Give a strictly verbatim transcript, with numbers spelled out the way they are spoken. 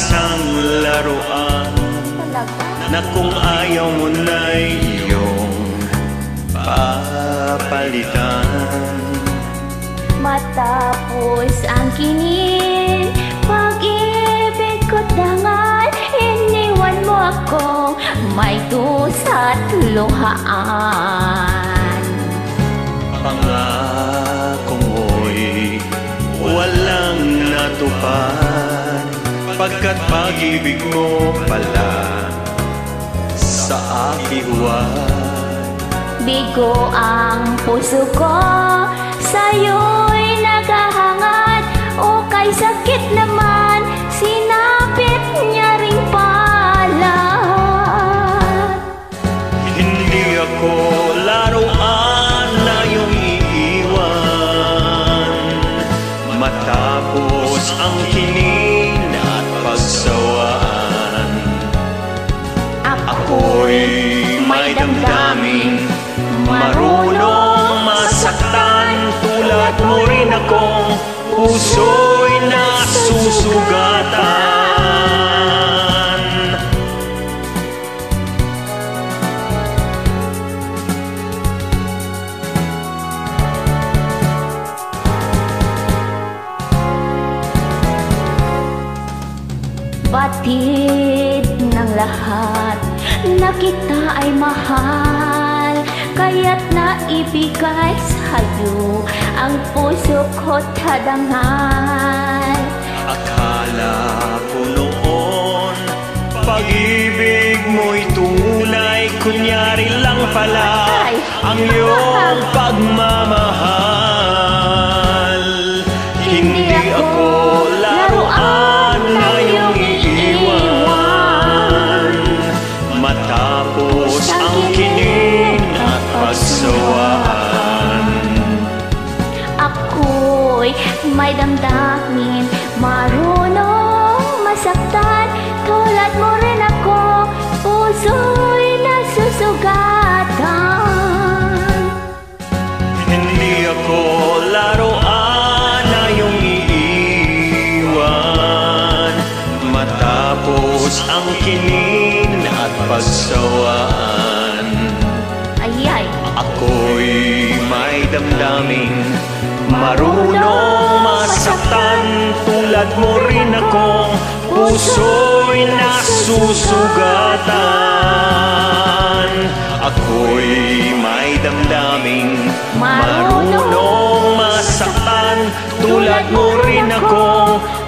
isang laruan na kung ayaw mo na'y iyong papalitan. Matapos ang kinin, pag-ibig ko't dangal, iniwan mo ako may dusa't luhaan. Pangako mo'y walang natupad, pagkat pag-ibig mo pala sa akiwan. Bigo ang puso ko, sa'yo'y naghahangad, o kay sakit naman, sinapit niya rin pala. Hindi ako laruan na iyong iiwan, matapos ang kinin at pagsawaan. Ako'y may damdamin, marunong masaktan, tulad mo rin akong puso'y nasusugatan. Batid ng lahat na kita ay mahal, kaya't naibigay sa'yo ang puso ko't tadangal. Akala ko noon pag-ibig mo'y tunay, kunyari lang pala ang iyong pagmamahal. Hindi ako laruan na iyong iiwan, matapos ang kinin at pagsawaan. Ako'y may damdamin, marunong masaktan, tulad mo rin ako, puso'y nasusugatan. Hindi ako laruan na iyong iiwan, matapos ang kinin at pagsawaan. Ayay, Ako'y may damdamin, marunong masaktan, tulad mo rin akong puso'y nasusugatan. Ako'y may damdamin, marunong masaktan, tulad mo rin akong